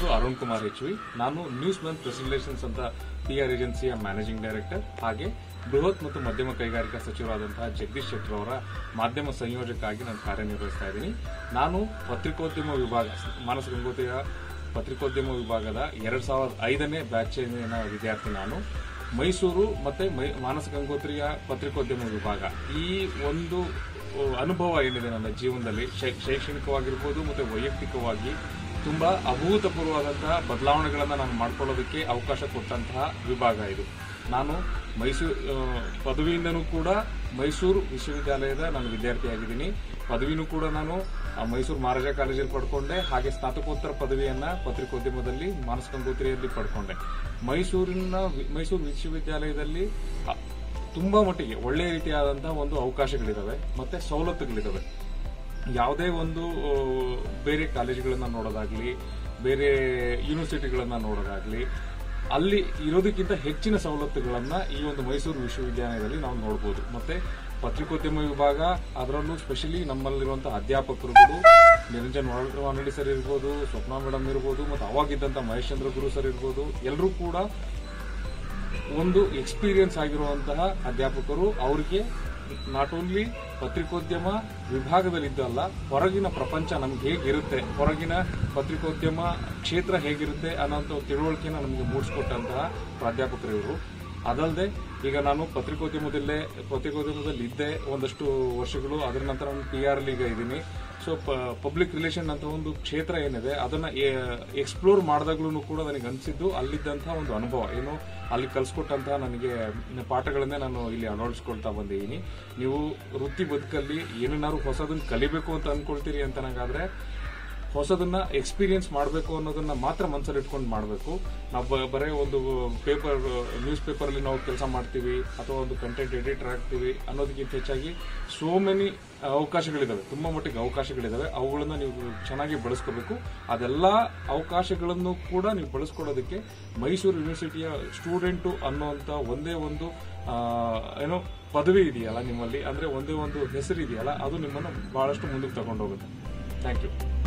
ಹೆಸರು ಅರುಣ್ ಕುಮಾರ್ ಹೆಚ್ವಿ. ನಾನು news month press relations ಅಂತ PR ಏಜೆನ್ಸಿಯ ಮ್ಯಾನೇಜಿಂಗ್ ಡೈರೆಕ್ಟರ್, ಹಾಗೆ ಬೃಹತ್ ಮತ್ತು ಮಧ್ಯಮ ಕೈಗಾರಿಕಾ ಸಚಿವರಾದಂತಹ ಜಗದೀಶ್ ಶೆಟ್ಟರ್ ಅವರ ಮಾಧ್ಯಮ ಸಂಯೋಜಕ ಆಗಿ ನಾನು ಕಾರ್ಯನಿರ್ವಹಿಸ್ತಾ ಇದ್ದೀನಿ. ನಾನು ಪತ್ರಿಕೋದ್ಯಮ ವಿಭಾಗ, ಮಾನಸ ಗಂಗೋತ್ರಿಯ ಪತ್ರಿಕೋದ್ಯಮ ವಿಭಾಗದ 2005ನೇ ಬ್ಯಾಚಿನ ವಿದ್ಯಾರ್ಥಿ. ನಾನು ಮೈಸೂರು ಮತ್ತೆ ಮಾನಸ ಗಂಗೋತ್ರಿಯ ಪತ್ರಿಕೋದ್ಯಮ ವಿಭಾಗ, ಈ ಒಂದು ಅನುಭವ ಏನಿದೆ ನನ್ನ ಜೀವನದಲ್ಲಿ ಶೈಕ್ಷಣಿಕವಾಗಿರ್ಬೋದು ಮತ್ತೆ ವೈಯಕ್ತಿಕವಾಗಿ ತುಂಬಾ ಅಭೂತಪೂರ್ವವಾದಂತಹ ಬದಲಾವಣೆಗಳನ್ನು ನಾನು ಮಾಡ್ಕೊಳ್ಳೋದಕ್ಕೆ ಅವಕಾಶ ಕೊಟ್ಟಂತಹ ವಿಭಾಗ ಇದು. ನಾನು ಪದವಿಯಿಂದನೂ ಕೂಡ ಮೈಸೂರು ವಿಶ್ವವಿದ್ಯಾಲಯದ ನಾನು ವಿದ್ಯಾರ್ಥಿಯಾಗಿದ್ದೀನಿ. ಪದವಿನೂ ಕೂಡ ನಾನು ಮೈಸೂರು ಮಹಾರಾಜ ಕಾಲೇಜಲ್ಲಿ ಪಡ್ಕೊಂಡೆ, ಹಾಗೆ ಸ್ನಾತಕೋತ್ತರ ಪದವಿಯನ್ನ ಪತ್ರಿಕೋದ್ಯಮದಲ್ಲಿ ಮಾನಸ ಗಂಗೋತ್ರಿಯಲ್ಲಿ ಪಡ್ಕೊಂಡೆ. ಮೈಸೂರು ವಿಶ್ವವಿದ್ಯಾಲಯದಲ್ಲಿ ತುಂಬಾ ಮಟ್ಟಿಗೆ ಒಳ್ಳೆಯ ರೀತಿಯಾದಂತಹ ಒಂದು ಅವಕಾಶಗಳಿದಾವೆ ಮತ್ತೆ ಸವಲತ್ತುಗಳಿದಾವೆ. ಯಾವುದೇ ಒಂದು ಬೇರೆ ಕಾಲೇಜುಗಳನ್ನ ನೋಡೋದಾಗ್ಲಿ, ಬೇರೆ ಯೂನಿವರ್ಸಿಟಿಗಳನ್ನ ನೋಡೋದಾಗ್ಲಿ, ಅಲ್ಲಿ ಇರೋದಕ್ಕಿಂತ ಹೆಚ್ಚಿನ ಸವಲತ್ತುಗಳನ್ನ ಈ ಒಂದು ಮೈಸೂರು ವಿಶ್ವವಿದ್ಯಾಲಯದಲ್ಲಿ ನಾವು ನೋಡಬಹುದು. ಮತ್ತೆ ಪತ್ರಿಕೋದ್ಯಮ ವಿಭಾಗ, ಅದರಲ್ಲೂ ಸ್ಪೆಷಲಿ ನಮ್ಮಲ್ಲಿರುವಂತಹ ಅಧ್ಯಾಪಕರುಗಳು ನಿರಂಜನ್ ವಾನಳ್ಳಿ ಸರ್ ಇರ್ಬೋದು, ಸ್ವಪ್ನ ಮೇಡಮ್ ಇರ್ಬೋದು, ಮತ್ತೆ ಅವಾಗಿದ್ದಂತ ಮಹೇಶ್ ಚಂದ್ರ ಗುರು ಸರ್ ಇರ್ಬೋದು, ಎಲ್ಲರೂ ಕೂಡ ಒಂದು ಎಕ್ಸ್ಪೀರಿಯನ್ಸ್ ಆಗಿರುವಂತಹ ಅಧ್ಯಾಪಕರು. ಅವರಿಗೆ ನಾಟ್ ಓನ್ಲಿ ಪತ್ರಿಕೋದ್ಯಮ ವಿಭಾಗದಲ್ಲಿದ್ದಲ್ಲ, ಹೊರಗಿನ ಪ್ರಪಂಚ ನಮ್ಗೆ ಹೇಗಿರುತ್ತೆ, ಹೊರಗಿನ ಪತ್ರಿಕೋದ್ಯಮ ಕ್ಷೇತ್ರ ಹೇಗಿರುತ್ತೆ ಅನ್ನೋಂಥ ತಿಳುವಳಿಕೆನ ನಮಗೆ ಮೂಡಿಸ್ಕೊಟ್ಟಂತಹ ಪ್ರಾಧ್ಯಾಪಕರು ಇವರು. ಅದಲ್ಲದೆ ಈಗ ನಾನು ಪತ್ರಿಕೋದ್ಯಮದಲ್ಲಿ ಇದ್ದೆ ಒಂದಷ್ಟು ವರ್ಷಗಳು. ಅದರ ನಂತರ ನಾನು PR ಅಲ್ಲಿ ಈಗ ಇದ್ದೀನಿ. ಸೊ ಪಬ್ಲಿಕ್ ರಿಲೇಷನ್ ಅಂತ ಒಂದು ಕ್ಷೇತ್ರ ಏನಿದೆ ಅದನ್ನ ಎಕ್ಸ್ಪ್ಲೋರ್ ಮಾಡಿದಾಗ್ಲೂ ಕೂಡ ನನಗೆ ಅನಿಸಿದ್ದು ಅಲ್ಲಿದ್ದಂತಹ ಒಂದು ಅನುಭವ ಏನು, ಅಲ್ಲಿ ಕಲಿಸ್ಕೊಟ್ಟಂತಹ ನನಗೆ ಪಾಠಗಳನ್ನೇ ನಾನು ಇಲ್ಲಿ ಅಳವಡಿಸ್ಕೊಳ್ತಾ ಬಂದಿದ್ದೀನಿ. ನೀವು ವೃತ್ತಿ ಬದುಕಲ್ಲಿ ಏನನ್ನಾರು ಹೊಸದನ್ನ ಕಲಿಬೇಕು ಅಂತ ಅನ್ಕೊಳ್ತೀರಿ ಅಂತ ನನಗಾದ್ರೆ ಹೊಸದನ್ನ ಎಕ್ಸ್ಪೀರಿಯನ್ಸ್ ಮಾಡಬೇಕು ಅನ್ನೋದನ್ನ ಮಾತ್ರ ಮನಸ್ಸಲ್ಲಿ ಇಟ್ಕೊಂಡು ಮಾಡಬೇಕು. ನಾವು ಬರೀ ಒಂದು ನ್ಯೂಸ್ ಪೇಪರ್ ಅಲ್ಲಿ ನಾವು ಕೆಲಸ ಮಾಡ್ತೀವಿ ಅಥವಾ ಒಂದು ಕಂಟೆಂಟ್ ಎಡಿಟರ್ ಆಗ್ತೀವಿ ಅನ್ನೋದಕ್ಕಿಂತ ಹೆಚ್ಚಾಗಿ ಸೋ ಮೆನಿ ಅವಕಾಶಗಳಿದಾವೆ, ತುಂಬಾ ಮಟ್ಟಿಗೆ ಅವಕಾಶಗಳಿದಾವೆ. ಅವುಗಳನ್ನ ನೀವು ಚೆನ್ನಾಗಿ ಬಳಸ್ಕೋಬೇಕು. ಅದೆಲ್ಲ ಅವಕಾಶಗಳನ್ನು ಕೂಡ ನೀವು ಬಳಸ್ಕೊಳ್ಳೋದಕ್ಕೆ ಮೈಸೂರು ಯೂನಿವರ್ಸಿಟಿಯ ಸ್ಟೂಡೆಂಟು ಅನ್ನೋಂಥ ಒಂದೇ ಒಂದು ಏನೋ ಪದವಿ ಇದೆಯಲ್ಲ ನಿಮ್ಮಲ್ಲಿ, ಅಂದ್ರೆ ಒಂದೇ ಒಂದು ಹೆಸರು ಇದೆಯಲ್ಲ, ಅದು ನಿಮ್ಮನ್ನು ಬಹಳಷ್ಟು ಮುಂದಕ್ಕೆ ತಗೊಂಡು ಹೋಗುತ್ತೆ. Thank you.